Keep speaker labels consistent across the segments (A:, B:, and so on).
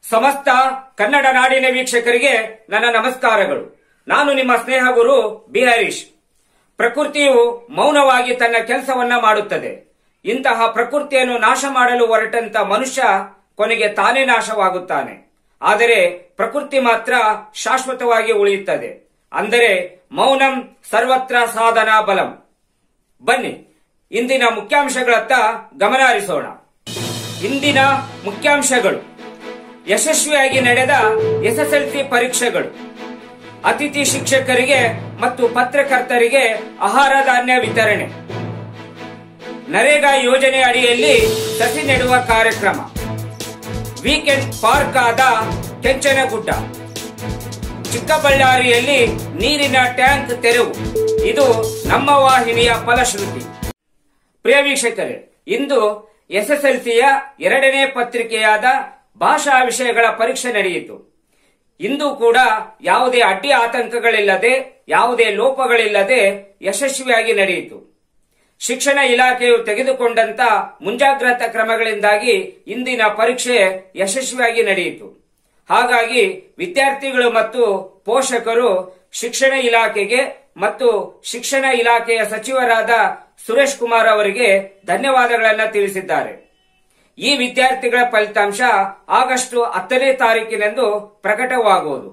A: ಸಮಸ್ತ ಕನ್ನಡ ನಾಡಿನ ವೀಕ್ಷಕರಿಗೆ ನನ್ನ ನಮಸ್ಕಾರಗಳು. ನಾನು ನಿಮ್ಮ ಸ್ನೇಹ ಗುರು ಬಿ ಹರೀಶ್. ಪ್ರಕೃತಿಯು ಮೌನವಾಗಿ ತನ್ನ ಕೆಲಸವನ್ನ ಮಾಡುತ್ತದೆ. ಇಂತಹ ಪ್ರಕೃತಿಯನ್ನು ನಾಶ ಮಾಡಲು ಹೊರಟಂತ ಮನುಷ್ಯ ಕೊನೆಗೆ ತಾನೇ ನಾಶವಾಗುತ್ತಾನೆ. ಆದರೆ ಪ್ರಕೃತಿ ಮಾತ್ರ ಶಾಶ್ವತವಾಗಿ ಉಳಿಯುತ್ತದೆ. ಅಂದರೆ ಮೌನಂ ಸರ್ವತ್ರ ಸಾಧನಾ ಬಲಂ. ಬನ್ನಿ ಇಂದಿನ ಮುಖ್ಯಾಂಶಗಳತ್ತ ಗಮನ ಹರಿಸೋಣ. ಇಂದಿನ ಮುಖ್ಯಾಂಶಗಳು: ಯಶಸ್ವಿಯಾಗಿ ನಡೆದ ಎಸ್ಎಸ್ಎಲ್ಸಿ ಪರೀಕ್ಷೆಗಳು, ಅತಿಥಿ ಶಿಕ್ಷಕರಿಗೆ ಮತ್ತು ಪತ್ರಕರ್ತರಿಗೆ ಆಹಾರ ಧಾನ್ಯ ವಿತರಣೆ, ನರೇಗಾ ಯೋಜನೆ ಅಡಿಯಲ್ಲಿ ಸಸಿ ನೆಡುವ ಕಾರ್ಯಕ್ರಮ, ವೀಕೆಂಡ್ ಪಾರ್ಕ್ ಆದ ಕೆಂಚನಗುಡ್ಡ, ಚಿಕ್ಕಬಳ್ಳಾರಿಯಲ್ಲಿ ನೀರಿನ ಟ್ಯಾಂಕ್ ತೆರವು. ಇದು ನಮ್ಮ ವಾಹಿನಿಯ ಫಲಶ್ರುತಿ. ಪ್ರಿಯ ವೀಕ್ಷಕರೇ, ಇಂದು ಎಸ್ಎಸ್ಎಲ್ಸಿಯ ಎರಡನೇ ಪತ್ರಿಕೆಯಾದ ಭಾಷಾ ವಿಷಯಗಳ ಪರೀಕ್ಷೆ ನಡೆಯಿತು. ಇಂದು ಕೂಡ ಯಾವುದೇ ಅಡ್ಡಿ ಆತಂಕಗಳಿಲ್ಲದೆ, ಯಾವುದೇ ಲೋಪಗಳಿಲ್ಲದೆ ಯಶಸ್ವಿಯಾಗಿ ನಡೆಯಿತು. ಶಿಕ್ಷಣ ಇಲಾಖೆಯು ತೆಗೆದುಕೊಂಡಂತ ಮುಂಜಾಗ್ರತಾ ಕ್ರಮಗಳಿಂದಾಗಿ ಇಂದಿನ ಪರೀಕ್ಷೆ ಯಶಸ್ವಿಯಾಗಿ ನಡೆಯಿತು. ಹಾಗಾಗಿ ವಿದ್ಯಾರ್ಥಿಗಳು ಮತ್ತು ಪೋಷಕರು ಶಿಕ್ಷಣ ಇಲಾಖೆಗೆ ಮತ್ತು ಶಿಕ್ಷಣ ಇಲಾಖೆಯ ಸಚಿವರಾದ ಸುರೇಶ್ ಕುಮಾರ್ ಅವರಿಗೆ ಧನ್ಯವಾದಗಳನ್ನು ತಿಳಿಸಿದ್ದಾರೆ. ಈ ವಿದ್ಯಾರ್ಥಿಗಳ ಫಲಿತಾಂಶ ಆಗಸ್ಟ್ 10ನೇ ತಾರೀಕಿನಂದು ಪ್ರಕಟವಾಗುವುದು.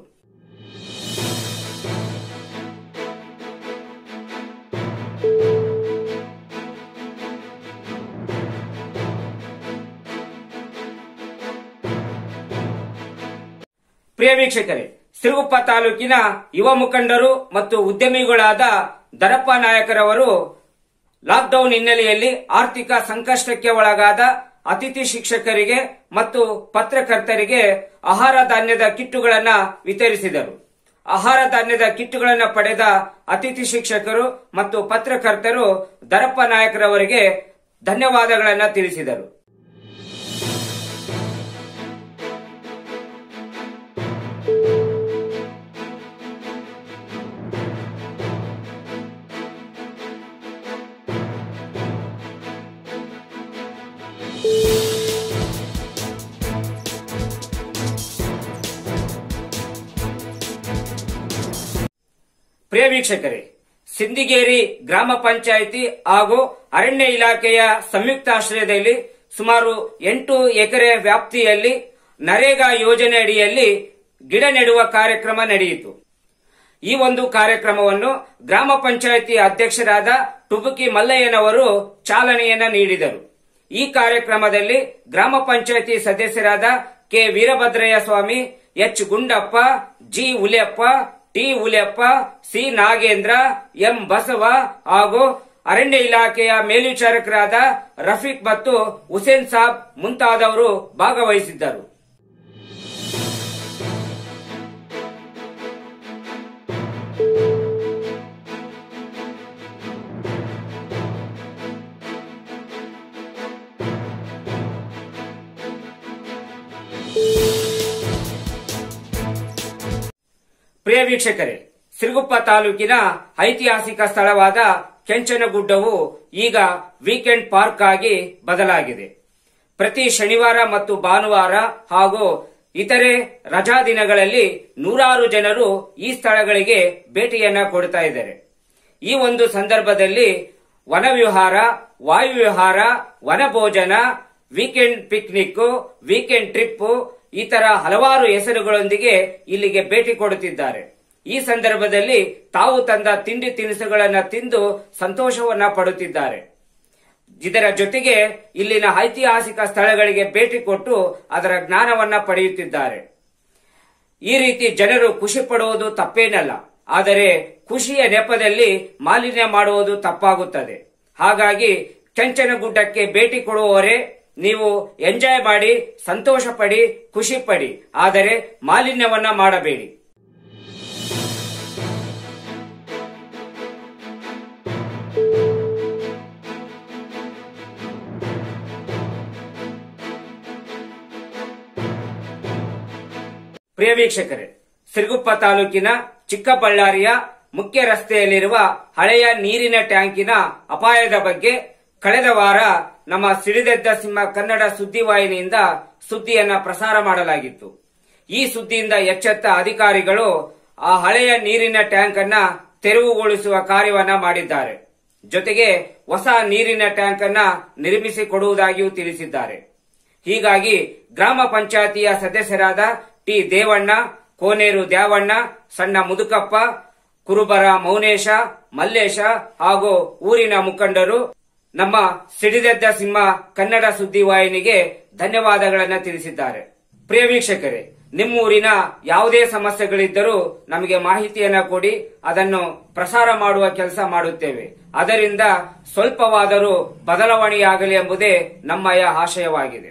A: ಪ್ರಿಯ ವೀಕ್ಷಕರೇ, ಸಿರುಗುಪ್ಪ ತಾಲೂಕಿನ ಯುವ ಮುಖಂಡರು ಮತ್ತು ಉದ್ಯಮಿಗಳಾದ ದರಪ್ಪ ನಾಯಕರವರು ಲಾಕ್ಡೌನ್ ಹಿನ್ನೆಲೆಯಲ್ಲಿ ಆರ್ಥಿಕ ಸಂಕಷ್ಟಕ್ಕೆ ಒಳಗಾದ ಅತಿಥಿ ಶಿಕ್ಷಕರಿಗೆ ಮತ್ತು ಪತ್ರಕರ್ತರಿಗೆ ಆಹಾರ ಧಾನ್ಯದ ಕಿಟ್ಟುಗಳನ್ನು ವಿತರಿಸಿದರು. ಆಹಾರ ಧಾನ್ಯದ ಕಿಟ್ಟುಗಳನ್ನು ಪಡೆದ ಅತಿಥಿ ಶಿಕ್ಷಕರು ಮತ್ತು ಪತ್ರಕರ್ತರು ದರಪ್ಪ ನಾಯಕರವರಿಗೆ ಧನ್ಯವಾದಗಳನ್ನು ತಿಳಿಸಿದರು. ಪ್ರಿಯ ವೀಕ್ಷಕರೇ, ಸಿಂದಿಗೇರಿ ಗ್ರಾಮ ಪಂಚಾಯಿತಿ ಹಾಗೂ ಅರಣ್ಯ ಇಲಾಖೆಯ ಸಂಯುಕ್ತಾಶ್ರಯದಲ್ಲಿ ಸುಮಾರು 8 ಎಕರೆ ವ್ಯಾಪ್ತಿಯಲ್ಲಿ ನರೇಗಾ ಯೋಜನೆ ಅಡಿಯಲ್ಲಿ ಗಿಡ ನೆಡುವ ಕಾರ್ಯಕ್ರಮ ನಡೆಯಿತು. ಈ ಒಂದು ಕಾರ್ಯಕ್ರಮವನ್ನು ಗ್ರಾಮ ಪಂಚಾಯಿತಿ ಅಧ್ಯಕ್ಷರಾದ ಟುಬುಕಿ ಮಲ್ಲಯ್ಯನವರು ಚಾಲನೆಯನ್ನ ನೀಡಿದರು. ಈ ಕಾರ್ಯಕ್ರಮದಲ್ಲಿ ಗ್ರಾಮ ಪಂಚಾಯಿತಿ ಸದಸ್ಯರಾದ K Veerabhadrayya Swamy, H Gundappa, G Huliyappa, T Huliyappa, C Nagendra, M Basava ಹಾಗೂ ಅರಣ್ಯ ಇಲಾಖೆಯ ಮೇಲ್ವಿಚಾರಕರಾದ ರಫೀಕ್ ಮತ್ತು ಹುಸೇನ್ ಸಾಬ್ ಮುಂತಾದವರು ಭಾಗವಹಿಸಿದ್ದರು. ಪ್ರಿಯ ವೀಕ್ಷಕರೇ, ಸಿರುಗುಪ್ಪ ತಾಲೂಕಿನ ಐತಿಹಾಸಿಕ ಸ್ಥಳವಾದ ಕೆಂಚನಗುಡ್ಡವು ಈಗ ವೀಕೆಂಡ್ ಪಾರ್ಕ್ ಆಗಿ ಬದಲಾಗಿದೆ. ಪ್ರತಿ ಶನಿವಾರ ಮತ್ತು ಭಾನುವಾರ ಹಾಗೂ ಇತರೆ ರಜಾ ದಿನಗಳಲ್ಲಿ ನೂರಾರು ಜನರು ಈ ಸ್ಥಳಗಳಿಗೆ ಭೇಟಿಯನ್ನ ಕೊಡ್ತಾ ಇದ್ದಾರೆ. ಈ ಒಂದು ಸಂದರ್ಭದಲ್ಲಿ ವನವಿಹಾರ, ವಾಯುವಿಹಾರ, ವನಭೋಜನ, ವೀಕೆಂಡ್ ಪಿಕ್ನಿಕ್, ವೀಕೆಂಡ್ ಟ್ರಿಪ್ ಈ ತರ ಹಲವಾರು ಹೆಸರುಗಳೊಂದಿಗೆ ಇಲ್ಲಿಗೆ ಭೇಟಿ ಕೊಡುತ್ತಿದ್ದಾರೆ. ಈ ಸಂದರ್ಭದಲ್ಲಿ ತಾವು ತಂದ ತಿಂಡಿ ತಿನಿಸುಗಳನ್ನು ತಿಂದು ಸಂತೋಷವನ್ನ ಪಡುತ್ತಿದ್ದಾರೆ. ಇದರ ಜೊತೆಗೆ ಇಲ್ಲಿನ ಐತಿಹಾಸಿಕ ಸ್ಥಳಗಳಿಗೆ ಭೇಟಿ ಕೊಟ್ಟು ಅದರ ಜ್ಞಾನವನ್ನ ಪಡೆಯುತ್ತಿದ್ದಾರೆ. ಈ ರೀತಿ ಜನರು ಖುಷಿ ಪಡುವುದು ತಪ್ಪೇನಲ್ಲ, ಆದರೆ ಖುಷಿಯ ನೆಪದಲ್ಲಿ ಮಾಲಿನ್ಯ ಮಾಡುವುದು ತಪ್ಪಾಗುತ್ತದೆ. ಹಾಗಾಗಿ ಕೆಂಚನಗುಡ್ಡಕ್ಕೆ ಭೇಟಿ ಕೊಡುವವರೇ ನೀವು ಎಂಜಾಯ್ ಮಾಡಿ, ಸಂತೋಷ ಪಡಿ, ಖುಷಿ ಪಡಿ, ಆದರೆ ಮಾಲಿನ್ಯವನ್ನ ಮಾಡಬೇಡಿ. ಪ್ರಿಯ ವೀಕ್ಷಕರೇ, ಸಿರುಗುಪ್ಪ ತಾಲೂಕಿನ ಚಿಕ್ಕಬಳ್ಳಾರಿಯ ಮುಖ್ಯ ರಸ್ತೆಯಲ್ಲಿರುವ ಹಳೆಯ ನೀರಿನ ಟ್ಯಾಂಕಿನ ಅಪಾಯದ ಬಗ್ಗೆ ಕಳೆದ ವಾರ ನಮ್ಮ ಸಿಡಿದೆದ್ದ ಸಿಂಹ ಕನ್ನಡ ಸುದ್ದಿವಾಹಿನಿಯಿಂದ ಸುದ್ದಿಯನ್ನ ಪ್ರಸಾರ ಮಾಡಲಾಗಿತ್ತು. ಈ ಸುದ್ದಿಯಿಂದ ಎಚ್ಚೆತ್ತ ಅಧಿಕಾರಿಗಳು ಆ ಹಳೆಯ ನೀರಿನ ಟ್ಯಾಂಕ್ ಅನ್ನ ತೆರವುಗೊಳಿಸುವ ಕಾರ್ಯವನ್ನ ಮಾಡಿದ್ದಾರೆ. ಜೊತೆಗೆ ಹೊಸ ನೀರಿನ ಟ್ಯಾಂಕ್ ಅನ್ನ ನಿರ್ಮಿಸಿ ಕೊಡುವುದಾಗಿಯೂ ತಿಳಿಸಿದ್ದಾರೆ. ಹೀಗಾಗಿ ಗ್ರಾಮ ಪಂಚಾಯತಿಯ ಸದಸ್ಯರಾದ ಟಿ ದೇವಣ್ಣ, ಕೋನೇರು ದ್ಯಾವಣ್ಣ, ಸಣ್ಣ ಮುದುಕಪ್ಪ, ಕುರುಬರ ಮೌನೇಶ, ಮಲ್ಲೇಶ ಹಾಗೂ ಊರಿನ ಮುಖಂಡರು ನಮ್ಮ ಸಿಡಿದೆದ್ದ ಸಿಂಹ ಕನ್ನಡ ಸುದ್ದಿವಾಹಿನಿಗೆ ಧನ್ಯವಾದಗಳನ್ನು ತಿಳಿಸಿದ್ದಾರೆ. ಪ್ರಿಯ ವೀಕ್ಷಕರೇ, ನಿಮ್ಮೂರಿನ ಯಾವುದೇ ಸಮಸ್ಯೆಗಳಿದ್ದರೂ ನಮಗೆ ಮಾಹಿತಿಯನ್ನ ಕೊಡಿ, ಅದನ್ನು ಪ್ರಸಾರ ಮಾಡುವ ಕೆಲಸ ಮಾಡುತ್ತೇವೆ. ಅದರಿಂದ ಸ್ವಲ್ಪವಾದರೂ ಬದಲಾವಣೆಯಾಗಲಿ ಎಂಬುದೇ ನಮ್ಮಯ ಆಶಯವಾಗಿದೆ.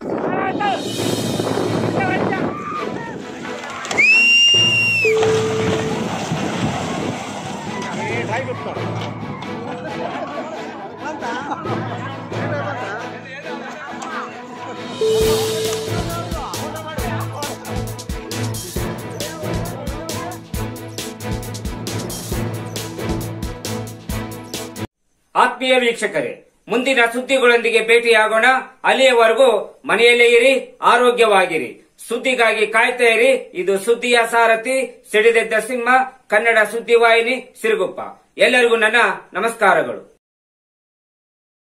A: ಆತ್ಮೀಯ ವೀಕ್ಷಕರೇ, ಮುಂದಿನ ಸುದ್ದಿಗಳೊಂದಿಗೆ ಭೇಟಿಯಾಗೋಣ. ಅಲ್ಲಿಯವರೆಗೂ ಮನೆಯಲ್ಲೇ ಇರಿ, ಆರೋಗ್ಯವಾಗಿರಿ. ಸುದ್ದಿಗಾಗಿ ಕಾಯ್ತಾ ಇರಿ. ಇದು ಸುದ್ದಿಯ ಸಾರಥಿ ಸಿಡಿದೆದ್ದ ಸಿಂಹ ಕನ್ನಡ ಸುದ್ದಿವಾಹಿನಿ ಸಿರುಗುಪ್ಪ. ಎಲ್ಲರಿಗೂ ನನ್ನ ನಮಸ್ಕಾರಗಳು.